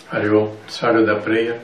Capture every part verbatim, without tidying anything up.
Hari Om. Start with the prayer.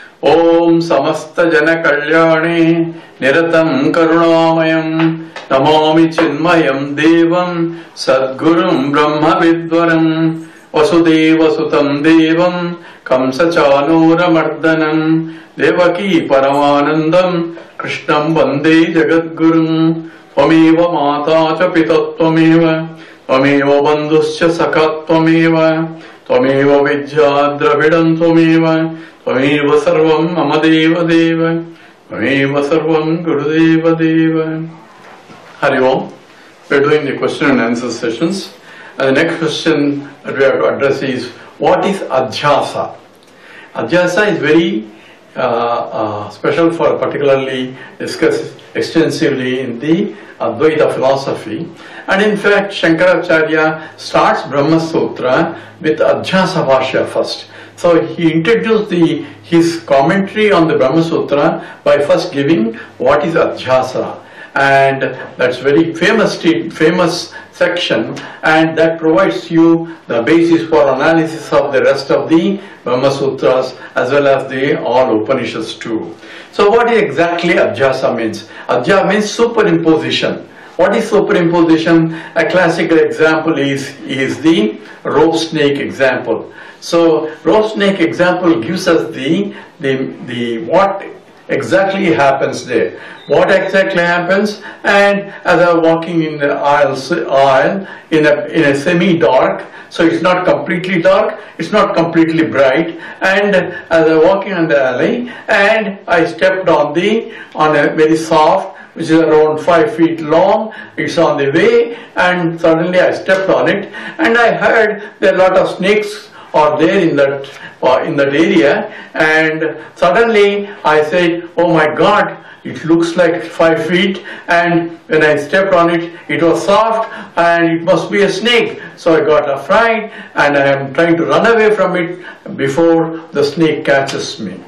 Om Samasta Jana Kalyane Niratam Karunamayam Namami Chinmayam Devam Sadgurum Brahma Vidwaram Vasudeva Sutam Devam Kamsa Chanura Mardanam Devaki Paramanandam Krishnam Vande Jagadgurum Tvameva Mata Cha Pitattvameva Tvameva Bandhuscha Sakattvameva Tvameva Vidya Dravidam Tvameva Tvameva Sarvam Mama Deva Deva Tvameva Sarvam Gurudeva Deva. Hari Om. We are doing the question and answer sessions. And the next question that we have to address is, what is Adhyasa? Adhyasa is very uh, uh, special for particularly discussed extensively in the Advaita philosophy. And in fact, Shankaracharya starts Brahma Sutra with Adhyasa Bhashya first. So he introduced the, his commentary on the Brahma Sutra by first giving what is Adhyasa. And that's very famous, famous section, and that provides you the basis for analysis of the rest of the Brahma Sutras as well as the all Upanishads too. So what exactly Adhyasa means? Adhyasa means superimposition. What is superimposition? A classical example is, is the rope snake example. So rope snake example gives us the, the, the what exactly happens there. What exactly happens? And as I'm walking in the aisle, aisle in a, in a semi-dark, so it's not completely dark, it's not completely bright, and as I'm walking on the alley, and I stepped on the, on a very soft, which is around five feet long, it's on the way, and suddenly I stepped on it, and I heard there are a lot of snakes are there in that, uh, in that area, and suddenly I said, oh my God, it looks like five feet, and when I stepped on it, it was soft, and it must be a snake. So I got afraid, and I am trying to run away from it before the snake catches me.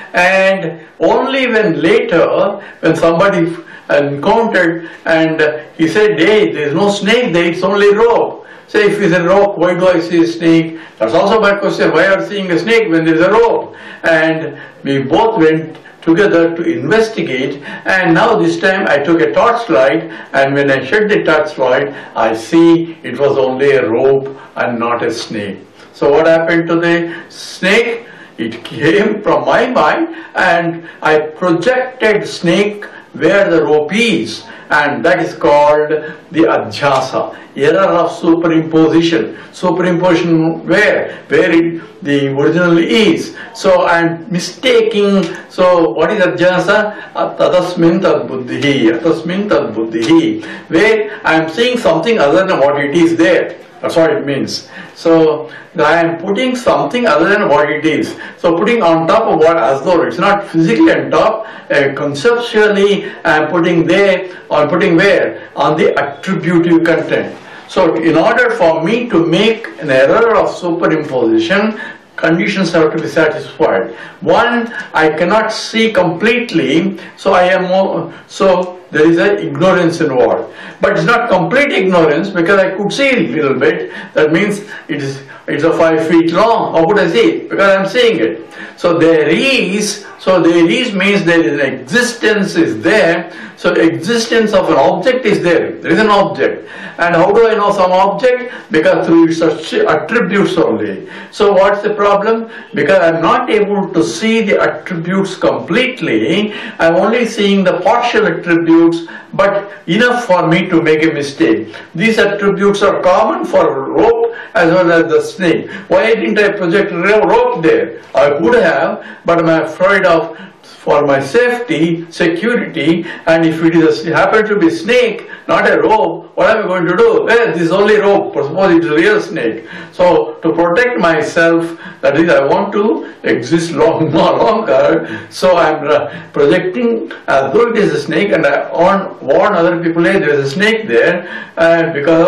And only when later, when somebody encountered, and he said, hey, there is no snake there, it's only rope. Say, if it's a rope, why do I see a snake? That's also my question. Why are you seeing a snake when there is a rope? And we both went together to investigate, and now this time I took a torchlight, and when I shed the torchlight, I see it was only a rope and not a snake. So what happened to the snake? It came from my mind, and I projected snake where the rope is, and that is called the Adhyasa, error of superimposition. Superimposition where? Where it, the original is. So I am mistaking. So what is Adhyasa? Tatasmin tad buddhihi, atasmin tad buddhihi, where I am seeing something other than what it is there. That's what it means. So I am putting something other than what it is. So putting on top of what, as though it's not physically on top, uh, conceptually I am putting there, or putting where? On the attributive content. So in order for me to make an error of superimposition, conditions have to be satisfied. One, I cannot see completely, so I am more, so there is an ignorance involved. But it's not complete ignorance, because I could see a little bit. That means it is it's a five feet long. How could I see it? Because I am seeing it. So there is, so there is means there is an existence is there. So existence of an object is there. There is an object. And how do I know some object? Because through its attributes only. So what's the problem? Because I am not able to see the attributes completely. I am only seeing the partial attributes, but enough for me to make a mistake. These attributes are common for rope as well as the snake. Why didn't I project rope there? I could have, but I am afraid of, for my safety, security, and if it is a, happen to be snake, not a rope, what am I going to do? Well, this is only rope, suppose it is a real snake. So to protect myself, that is, I want to exist long, more longer, so I am projecting as though it is a snake, and I warn, warn other people, hey, there is a snake there, and because of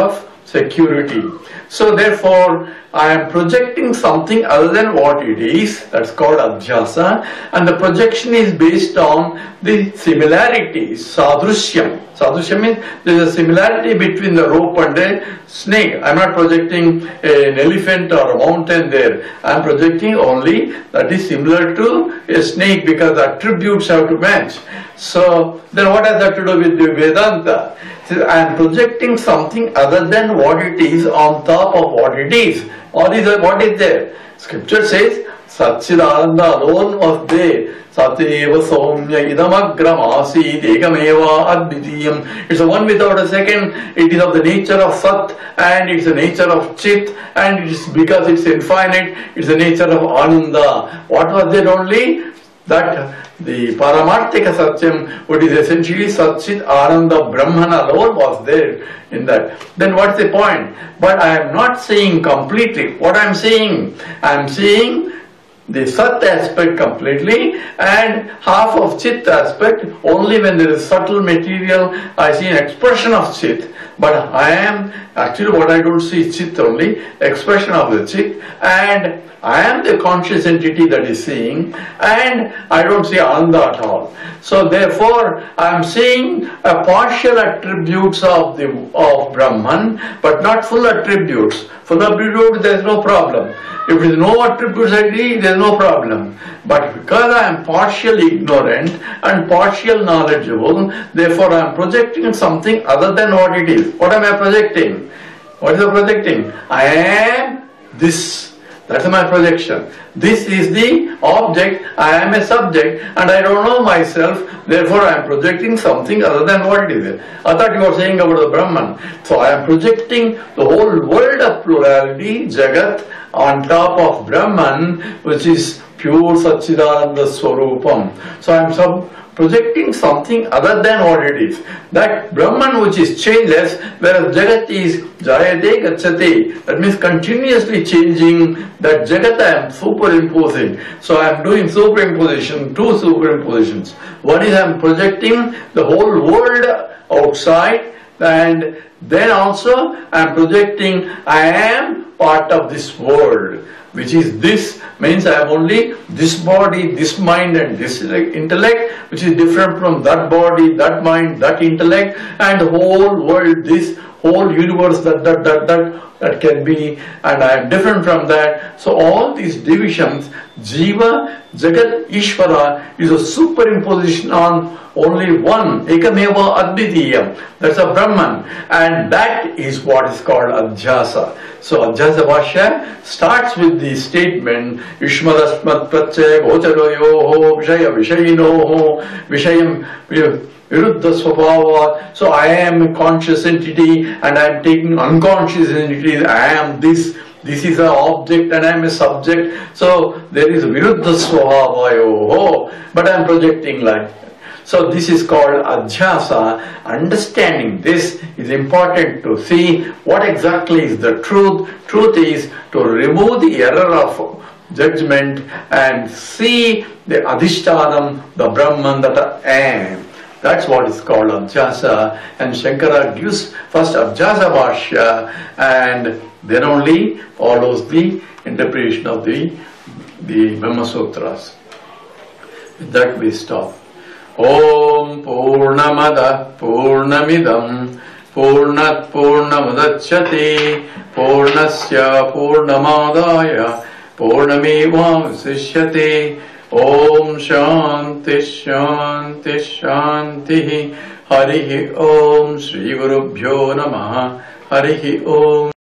security. So therefore, I am projecting something other than what it is. That's called adhyasa. And the projection is based on the similarities, sadrushyam. Sadrushyam means there is a similarity between the rope and the snake. I am not projecting an elephant or a mountain there. I am projecting only that is similar to a snake because the attributes have to match. So then what has that to do with the Vedanta? I am projecting something other than what it is on top of what it is. What is, what is there? Scripture says, Satchidananda alone was there. Satyeva Soumya Idamagram Asid Ekameva Advitiyam. It's the one without a second. It is of the nature of Sat and it's the nature of Chit, and it is because it's infinite, it's the nature of Ananda. What was there only? That the Paramarthika Satyam, what is essentially Satchit Ananda Brahman alone was there in that. Then what's the point? But I am not saying completely. What I am saying? I am saying the Sat aspect completely and half of Chit aspect only when there is subtle material. I see an expression of Chit, but I am actually what I don't see is Chit only, expression of the Chit, and I am the conscious entity that is seeing, and I don't see Ananda at all. So therefore, I am seeing a partial attributes of the of Brahman, but not full attributes. Full attributes, there is no problem. If there is no attributes I see, there is no problem. But because I am partially ignorant and partial knowledgeable, therefore I am projecting something other than what it is. What am I projecting? What is the projecting? I am this. That's my projection. This is the object, I am a subject, and I don't know myself, therefore I am projecting something other than what it is. I thought you were saying about the Brahman. So I am projecting the whole world of plurality, Jagat, on top of Brahman, which is pure Satchidananda Swarupam. So I am sub projecting something other than what it is. That Brahman which is changeless, whereas Jagat is Jayate Gacchate. That means continuously changing. That Jagat I am superimposing. So I am doing superimposition, two superimpositions. One is I am projecting the whole world outside, and then also I am projecting I am part of this world. Which is this, means I have only this body, this mind and this intellect, which is different from that body, that mind, that intellect, and the whole world, this whole universe, that, that, that, that, that can be, and I am different from that. So all these divisions, Jiva, Jagat, Ishvara is a superimposition on only one, Ekameva Advitiyam, that's a Brahman, and that is what is called Adhyasa. So Adhyasa Bhashya starts with the statement, Ishmadasmat Pratyaya Gochaloyoho Vishaya Vishayinoho Vishayam Viruddha Swabhava. So I am a conscious entity and I am taking unconscious entities. I am this. This is an object and I am a subject. So there is Viruddha Swabhavayoho, but I am projecting like. So this is called Adhyasa. Understanding this is important to see what exactly is the truth. Truth is to remove the error of judgment and see the Adhishtanam, the Brahman that I am. That's what is called Adhyasa. And Shankara gives first Adhyasa Bhashya and then only follows the interpretation of the, the Brahma Sutras. With that we stop. Om Purnamada Purnamidam Purnat Purnamudachyate Purnasya Purnamadaya Purnameva Vasishyate. Om Shanti Shanti Shanti Harihi Om Shri Gurubhyo Namaha Harihi Om.